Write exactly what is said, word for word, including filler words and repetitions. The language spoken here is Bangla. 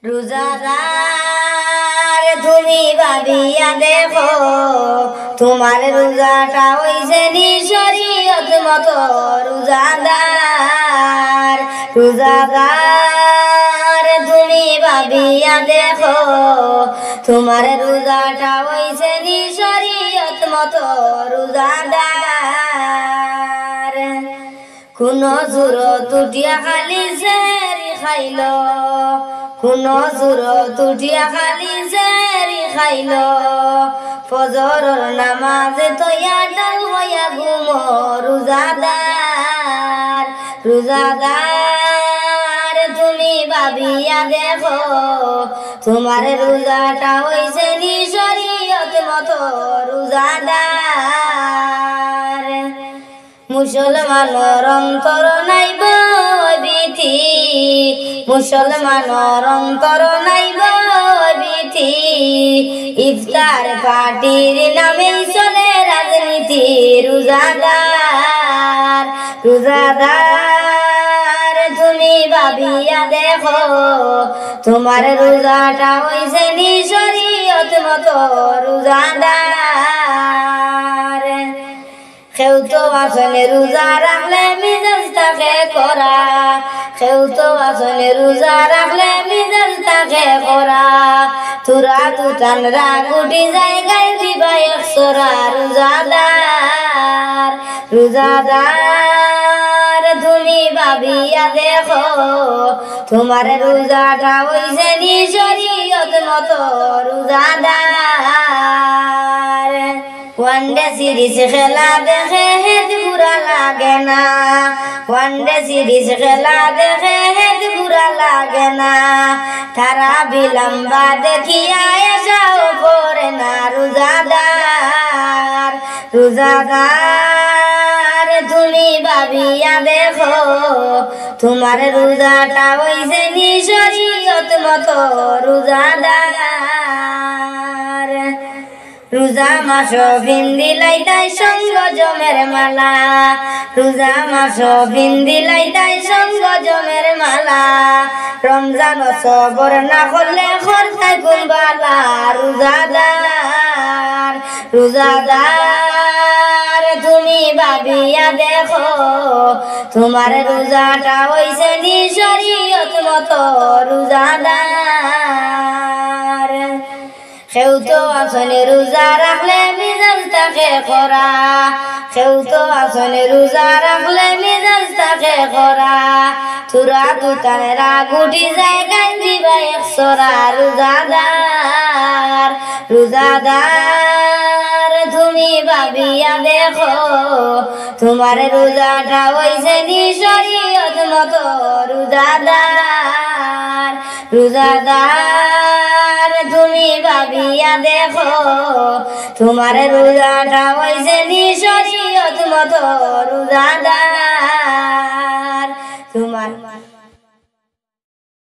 রোজাদার তুমি ভাবিয়া দেখো তোমার রোজাটা হইছে নি শরীয়ত মতো। রোজাদার রোজাদার তুমি ভাবিয়া দেখো তোমার রোজাটা হইছে নি শরীয়ত মতো। রোজাদার কোন জোরত উঠিয়া খালি জেরি খাইল, কোন জোরত উঠিয়া খালি জেরি খাইল, ফজরের নামাজে তৈয়া ডাল হইয়া ঘুম। রোজাদার রোজাদার তুমি ভাবিয়া দেখো তোমার রোজাটা হইছে নি শরীয়ত মতো। রোজাদার মুসলমানের অন্তর নাই ভীতি, মুসলমানের অন্তর নাই ভীতি, ইফতার পার্টির নামে চলে রাজনীতি। রোজাদার রোজাদার তুমি ভাবিয়া দেখো তোমার রোজাটা হইছে নি শরীয়ত মতো। রোজাদার কেউ তো আসলে রোজা রাখলে মিজাজ থাকে করা, কেউ তো আসলে রোজা রাখলে মিজাজ থাকে করা, তুরা তুটান রাগ উঠি জায়গায় দিবা একশোরা। রোজাদার রোজাদার তুমি ভাবিয়া দেখো তোমার রোজাটা হইছে নি শরীয়ত মতো। রোজাদার ওয়ানডে সিরিজ খেলা দেখে হেদ বুড়া লাগে না, ওয়ানডে সিরিজ খেলা দেখে হেদ বুড়া লাগে না, তারা বিলম্বা দেখিয়া এসাও পড়ে না। রোজাদার রোজাদার তুমি ভাবিয়া দেখো তোমার রোজাটা হইছে নি শরীয়ত মতো। রোজাদার রোজা মাস বিন্দি লাইতাই সঙ্গ জমের মালা, রোজা মাস বিন্দি লাইতাই সঙ্গ জমের মালা, রমজান সবর না করলে খরচাই কুলবালা। রোজাদার রোজাদার তুমি ভাবিয়া দেখো তোমার রোজাটা হইছে নি শরীয়ত মতো। রোজাদার কেউ তো আসলে রোজা রাখলে মিজাজ থাকে করা, কেউ তো আসলে রোজা রাখলে মিজাজ থাকে করা, তুরা তুতানে রাগ উঠি জায়গায় দিবা একশোরা। রোজাদার রোজাদার তুমি ভাবিয়া দেখো তোমার রোজাটা হইছে নি শরীয়ত মতো। রোজাদার রোজাদার তুমি ভাবিয়া দেখো তোমার রোজাটা হইছে নি শরীয়ত মতো। রোজাদার তোমার